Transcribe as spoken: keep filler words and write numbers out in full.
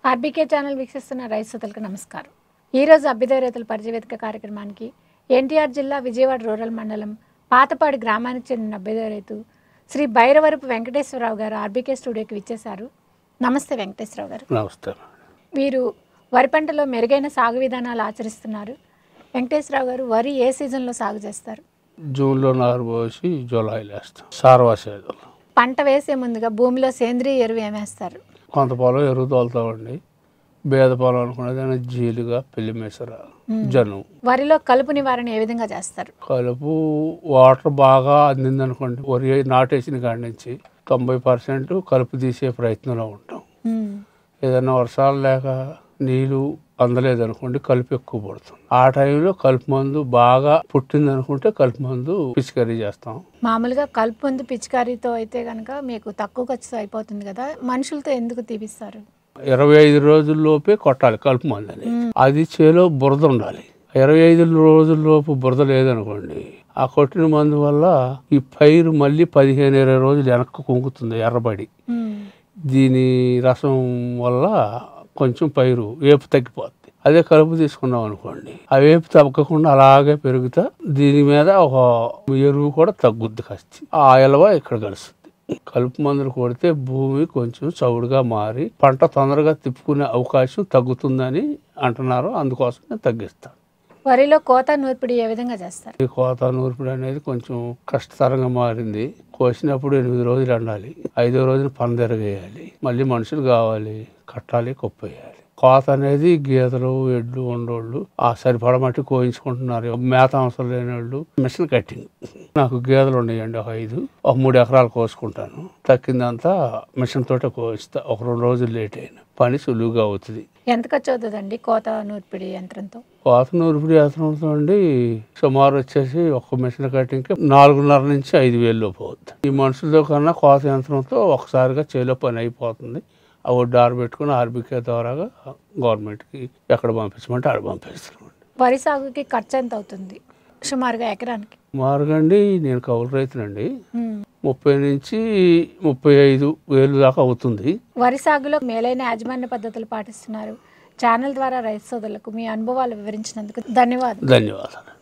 RBK channel వీక్షిస్తున్న రైతు సోదరులకు నమస్కారం. ఈరోజు అభ్యుదయ రైతుల పరిచయవేదిక కార్యక్రమానికి ఎన్టీఆర్ జిల్లా విజయవాడ రూరల్ మండలం పాతపాడి గ్రామానికి చెందిన అభ్యుదయ రైతు శ్రీ బైరవరపు వెంకటేశ్వరరావు గారు ఆర్బీకే స్టూడియోకి విచ్చేశారు. నమస్తే వెంకటేశ్వరరావు గారు. నమస్తే. వీరు వరి పంటలో మెరుగైన సాగు విధానాలు ఆచరిస్తున్నారు. వెంకటేశ్వరరావు గారు, వరి ఏ సీజన్లో సాగు చేస్తారు? జూన్లో నారు పోసి జూలైలో వేస్తాం. సార్వా సీజన్లో పంట వేసే ముందుగా భూమిలో సేంద్రియ ఎరువు ఏమేస్తారు? కొంత పొలం ఎరువు తోలుతామండి. బేద పొలం అనుకున్నది జీలుగా, పెళ్లి మెసర, జనుము. వరిలో కలుపు నివారణ ఏ విధంగా చేస్తారు? కలుపు వాటర్ బాగా అందింది అనుకోండి, వరి నాటేసిన కాడి నుంచి తొంభై పర్సెంట్ కలుపు తీసే ప్రయత్నంలో ఉంటాం. ఏదైనా వర్షాలు లేక నీళ్ళు అందలేదు అనుకోండి, కలుపు ఎక్కువ పడుతుంది. ఆ టైంలో కలుపు మందు బాగా పుట్టింది అనుకుంటే కలుపు మందు పిచికారీ చేస్తాం. మామూలుగా కలుపు మందు పిచికారీతో అయితే కనుక మీకు తక్కువ ఖర్చుతో అయిపోతుంది కదా, మనుషులతో ఎందుకు తీపిస్తారు? ఇరవై ఐదు రోజుల్లోపే కొట్టాలి కలుపు మందు అని. అది చేలో బురద ఉండాలి. ఇరవై ఐదు రోజుల్లోపు బురద లేదనుకోండి, ఆ కొట్టిన మందు వల్ల ఈ పైరు మళ్ళీ పదిహేను ఇరవై రోజులు వెనక్కి కుంకుతుంది, ఎర్రబడి. దీని రసం వల్ల కొంచెం పైరు వేపు తగ్గిపోద్ది. అదే కలుపు తీసుకున్నాం అనుకోండి, ఆ వేపు తగ్గకుండా అలాగే పెరుగుతా దీని మీద ఒక ఎరువు కూడా తగ్గుద్ది కచ్చి. ఆ ఎలవ ఇక్కడ కలుస్తుంది. కలుపు మందులు కొడితే భూమి కొంచెం చౌడుగా మారి పంట తొందరగా తిప్పుకునే అవకాశం తగ్గుతుందని అంటున్నారు. అందుకోసం నేను తగ్గిస్తాను. వరిలో కోత నూర్పిడి ఏ విధంగా చేస్తారు? ఈ కోత నూర్పిడి అనేది కొంచెం కష్టతరంగా మారింది. కోసినప్పుడు ఎనిమిది రోజులు ఎండాలి, ఐదో రోజున పందెరగేయాలి, మళ్ళీ మనుషులు కావాలి, కట్టాలి, కొప్పేయాలి. కోత అనేది గీతలు, ఎడ్లు ఉండోళ్ళు ఆ సరిపడ మట్టి కోయించుకుంటున్నారు. మేత అవసరం లేని వాళ్ళు మిషన్ కట్టింగ్. నాకు గేదెలు ఉన్నాయండి, ఒక ఐదు, ఒక మూడు ఎకరాలు కోసుకుంటాను. తక్కిందంతా మిషన్ తోటే కోయిస్తా. ఒక రెండు రోజులు లేట్ అయిన పని సులువుగా అవుతుంది. ఎంత ఖర్చు అవుతుందండి కోత నూర్పిడి యంత్రంతో? కోత నూర్పిడి యంత్రంతో అండి సుమారు వచ్చేసి ఒక మిషన్ కట్టింగ్కి నాలుగున్నర నుంచి ఐదు వేలు లోపు అవుతుంది. ఈ మనుషులతో కన్నా కోత యంత్రంతో ఒకసారిగా చేలో పని అయిపోతుంది. ఆ ఒడ్డు ఆరబెట్టుకుని ఆర్బీకే ద్వారాగా గవర్నమెంట్కి ఎక్కడ పంపించమంటే ఆడ పంపిస్తున్నాం. వరి సాగుకి ఖర్చు ఎంత అవుతుంది సుమారుగా ఎకరానికి? మారుగండి, నేను కౌలు రైతునండి. ముప్పై నుంచి ముప్పై ఐదు వేలు దాకా అవుతుంది. వరి సాగులో మేలైన యాజమాన్య పద్ధతులు పాటిస్తున్నారు. ఛానల్ ద్వారా రైతు సోదరులకు మీ అనుభవాలు వివరించినందుకు ధన్యవాదాలు. ధన్యవాదాలు.